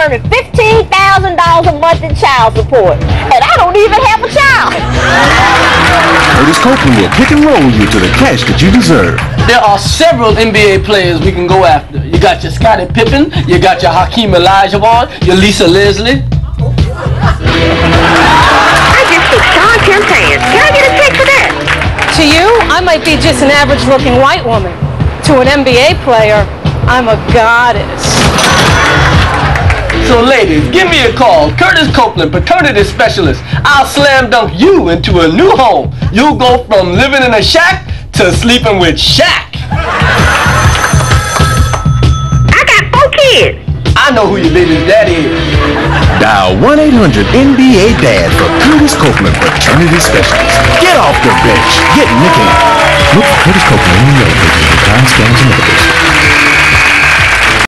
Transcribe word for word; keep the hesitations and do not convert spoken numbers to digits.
earning fifteen thousand dollars a month in child support. And I don't even have a child. Curtis Copeland will pick and roll you to the cash that you deserve. There are several N B A players we can go after. You got your Scottie Pippen, you got your Hakeem Olajuwon, your Lisa Leslie. I just took Sean Tim's hand. Can I get a check for that? To you, I might be just an average-looking white woman. To an N B A player, I'm a goddess. So ladies, give me a call. Curtis Copeland, paternity specialist. I'll slam dunk you into a new home. You'll go from living in a shack to sleeping with Shaq. I got four kids. I know who your baby's daddy is. Dial one eight hundred N B A Dad for Curtis Copeland, paternity specialist. Get off the bench. Get Nicky. Look for Curtis Copeland in New York, crime scams and others.